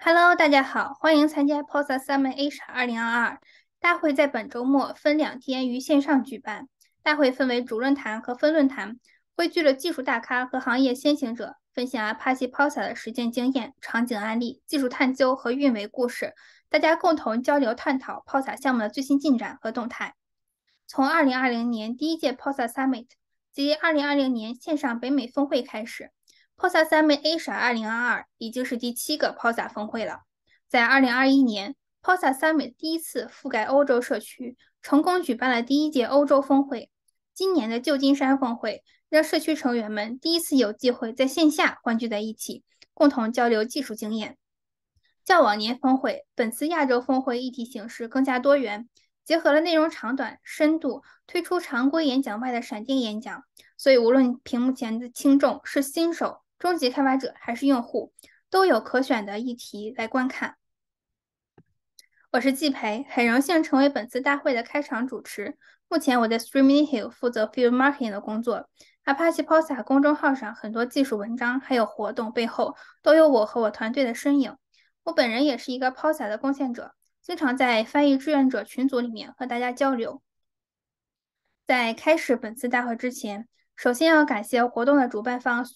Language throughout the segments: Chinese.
Hello，大家好，欢迎参加 POSA Summit Asia 2022大会。在本周末分2天于线上举办。大会分为主论坛和分论坛，汇聚了技术大咖和行业先行者，分享 Apache POSA 的实践经验、场景案例、技术探究和运维故事，大家共同交流探讨 POSA 项目的最新进展和动态。从2020年第一届 POSA Summit 及2020年线上北美峰会开始，POSA Summit Asia 2022已经是第7个 POSA 峰会了。在2021年，POSA Summit 第一次覆盖欧洲社区，成功举办了第一届欧洲峰会。今年的旧金山峰会让社区成员们第一次有机会在线下欢聚在一起，共同交流技术经验。较往年峰会，本次亚洲峰会议题形式更加多元，结合了内容长短、深度，推出常规演讲外的闪电演讲。所以无论屏幕前的听众是新手、中级开发者还是用户，都有可选的议题来观看。我是季培，很荣幸成为本次大会的开场主持。目前我在 Streaming负责 Field Marketing 的工作。Apache POSA 公众号上很多技术文章还有活动背后都有我和我团队的身影。我本人也是一个 POSA 的贡献者，经常在翻译志愿者群组里面和大家交流。在开始本次大会之前，首先要感谢活动的主办方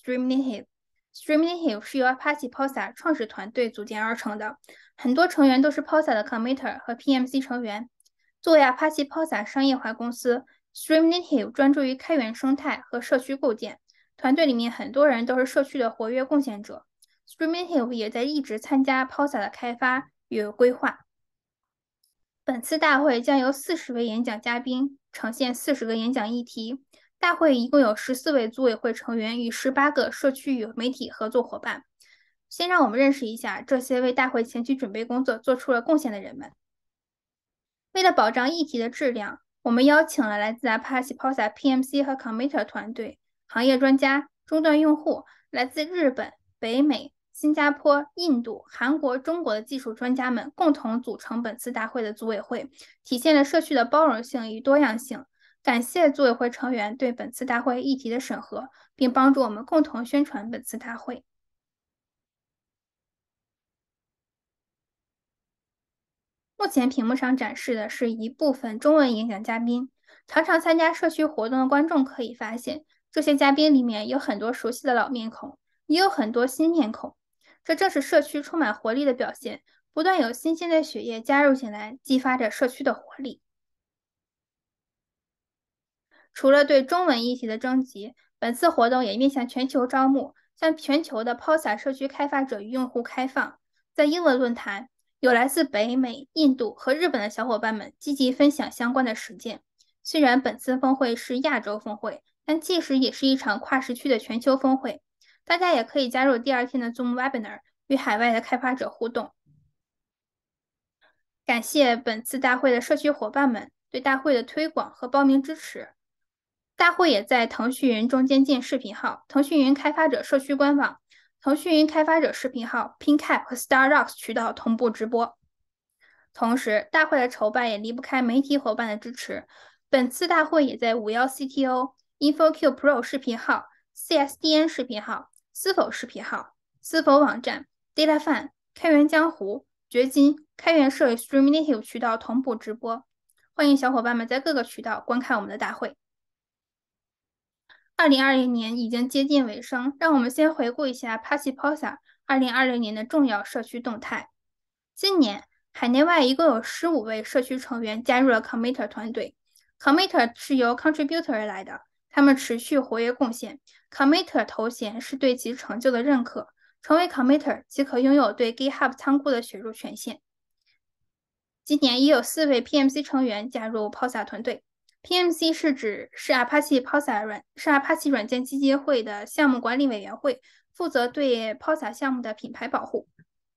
Streaming是由 Apache POSA 创始团队组建而成的，很多成员都是 POSA 的 Committer 和 PMC 成员。作为 Apache POSA 商业化公司 ，Streaming 专注于开源生态和社区构建，团队里面很多人都是社区的活跃贡献者。Streaming 也在一直参加 POSA 的开发与规划。本次大会将由40位演讲嘉宾呈现40个演讲议题。大会一共有14位组委会成员与18个社区与媒体合作伙伴。先让我们认识一下这些为大会前期准备工作做出了贡献的人们。为了保障议题的质量，我们邀请了来自 Apache POSA PMC 和 Committer 团队、行业专家、终端用户，来自日本、北美、新加坡、印度、韩国、中国的技术专家们共同组成本次大会的组委会，体现了社区的包容性与多样性。感谢组委会成员对本次大会议题的审核，并帮助我们共同宣传本次大会。目前屏幕上展示的是一部分中文演讲嘉宾。常常参加社区活动的观众可以发现，这些嘉宾里面有很多熟悉的老面孔，也有很多新面孔。这正是社区充满活力的表现，不断有新鲜的血液加入进来，激发着社区的活力。除了对中文议题的征集，本次活动也面向全球招募，向全球的 POSA 社区开发者与用户开放。在英文论坛，有来自北美、印度和日本的小伙伴们积极分享相关的实践。虽然本次峰会是亚洲峰会，但届时也是一场跨时区的全球峰会。大家也可以加入第2天的 Zoom Webinar，与海外的开发者互动。感谢本次大会的社区伙伴们对大会的推广和报名支持。大会也在腾讯云中间件视频号、腾讯云开发者社区官网、腾讯云开发者视频号、PinCap 和 StarRocks 渠道同步直播。同时，大会的筹办也离不开媒体伙伴的支持。本次大会也在51CTO、InfoQ Pro 视频号、CSDN 视频号、思否视频号、思否网站、DataFan、开源江湖、掘金、开源社与 Streaming 渠道同步直播。欢迎小伙伴们在各个渠道观看我们的大会。2020年已经接近尾声，让我们先回顾一下 Apache POSA 2020年的重要社区动态。今年，海内外一共有15位社区成员加入了 Committer 团队。Committer 是由 Contributor 而来的，他们持续活跃贡献。Committer 头衔是对其成就的认可，成为 Committer 即可拥有对 GitHub 仓库的写入权限。今年也有4位 PMC 成员加入 POSA 团队。PMC 是 Apache 软件基金会的项目管理委员会，负责对 POSA 项目的品牌保护。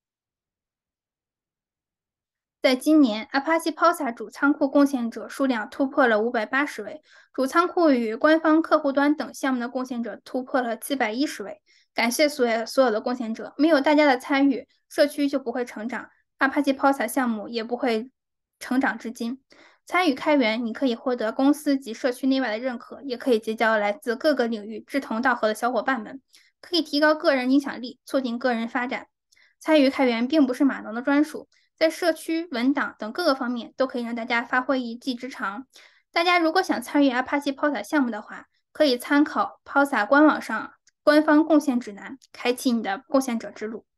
在今年 ，Apache POSA 主仓库贡献者数量突破了580位，主仓库与官方客户端等项目的贡献者突破了710位。感谢所有的贡献者，没有大家的参与，社区就不会成长，Apache POSA 项目也不会成长至今。参与开源，你可以获得公司及社区内外的认可，也可以结交来自各个领域志同道合的小伙伴们，可以提高个人影响力，促进个人发展。 参与开源并不是码农的专属，在社区、文档等各个方面都可以让大家发挥一技之长。大家如果想参与 Apache Pulsar 项目的话，可以参考 Pulsar 官网上官方贡献指南，开启你的贡献者之路。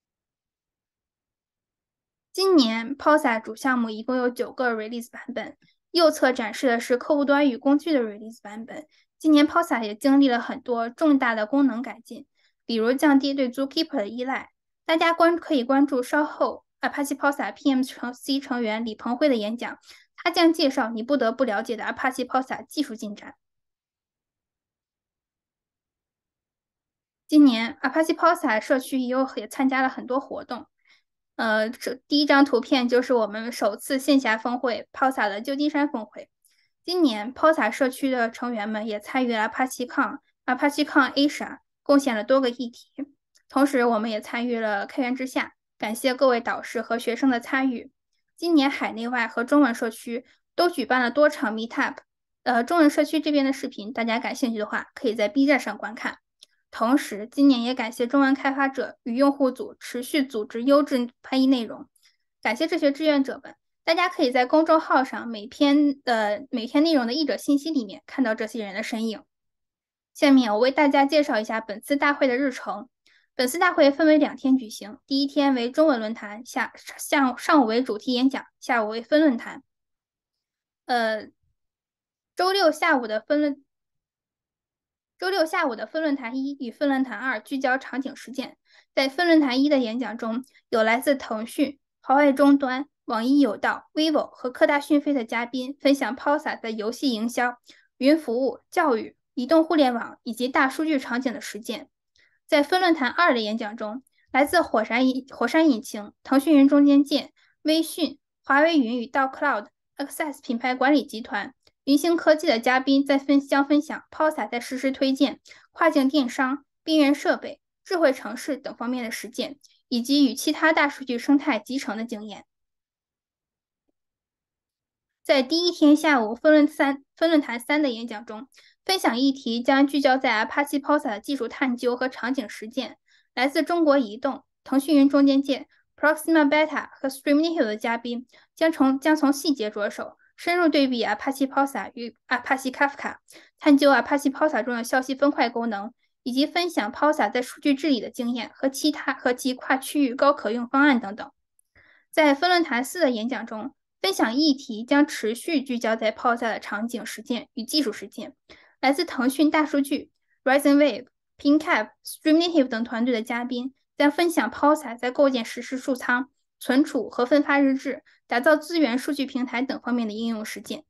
今年 Pulsar 主项目一共有9个 release 版本，右侧展示的是客户端与工具的 release 版本。今年 Pulsar 也经历了很多重大的功能改进，比如降低对 Zookeeper 的依赖。大家可以关注稍后 Apache Pulsar PMC 成员李鹏辉的演讲，他将介绍你不得不了解的 Apache Pulsar 技术进展。今年 Apache Pulsar 社区也参加了很多活动。第一张图片就是我们首次线下峰会 Pulsar 的旧金山峰会。今年 Pulsar 社区的成员们也参与了 ApacheCon、ApacheCon Asia， 贡献了多个议题。同时，我们也参与了开源之下，感谢各位导师和学生的参与。今年海内外和中文社区都举办了多场 Meetup。中文社区这边的视频，大家感兴趣的话，可以在 B 站上观看。同时，今年也感谢中文开发者与用户组持续组织优质翻译内容，感谢这些志愿者们。大家可以在公众号上每篇内容的译者信息里面看到这些人的身影。下面我为大家介绍一下本次大会的日程。本次大会分为2天举行，第一天为中文论坛，上午为主题演讲，下午为分论坛。周六下午的分论坛1与分论坛2聚焦场景实践。在分论坛1的演讲中，有来自腾讯、华为终端、网易有道、vivo 和科大讯飞的嘉宾分享 Pulsar 在游戏营销、云服务、教育、移动互联网以及大数据场景的实践。在分论坛2的演讲中，来自火山引擎、腾讯云中间件、微讯、华为云与道 Cloud、Access 品牌管理集团、云星科技的嘉宾将分享 Pulsar 在实时推荐、跨境电商、边缘设备、智慧城市等方面的实践，以及与其他大数据生态集成的经验。在第一天下午分论坛3的演讲中，分享议题将聚焦在 Apache Pulsar 的技术探究和场景实践。来自中国移动、腾讯云中间件、Proxima Beta 和 Streamnative 的嘉宾将从细节着手，深入对比 Apache Pulsar 与 Apache Kafka， 探究 Apache Pulsar 中的消息分块功能，以及分享 Pulsar 在数据治理的经验和其跨区域高可用方案等等。在分论坛4的演讲中，分享议题将持续聚焦在 Pulsar 的场景实践与技术实践。来自腾讯大数据、Ryzen Wave、PingCap、Streamnative 等团队的嘉宾将分享 Pulsar 在构建实时数仓、存储和分发日志、打造资源数据平台等方面的应用实践。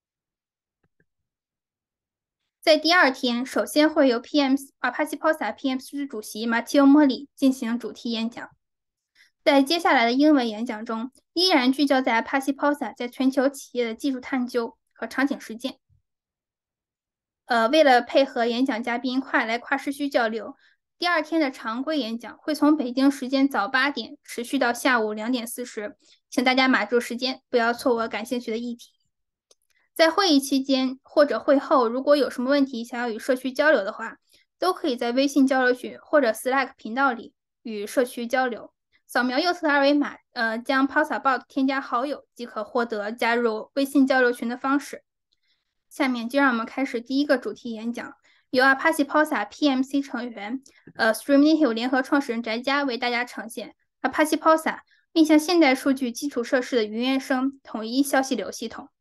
在第2天，首先会由 Apache Pulsar PMC 主席 Matteo Moli 进行主题演讲。在接下来的英文演讲中，依然聚焦在 Apache Pulsar 在全球企业的技术探究和场景实践。为了配合演讲嘉宾跨时区交流，第2天的常规演讲会从北京时间早8点持续到下午2点40，请大家码住时间，不要错过感兴趣的议题。在会议期间或者会后，如果有什么问题想要与社区交流的话，都可以在微信交流群或者 Slack 频道里与社区交流。扫描右侧的2维码，将 Pulsar Bot 添加好友，即可获得加入微信交流群的方式。下面就让我们开始第1个主题演讲，由 Apache Pulsar PMC 成员Streamnative 联合创始人翟佳为大家呈现 Apache Pulsar 面向现代数据基础设施的云原生统一消息流系统。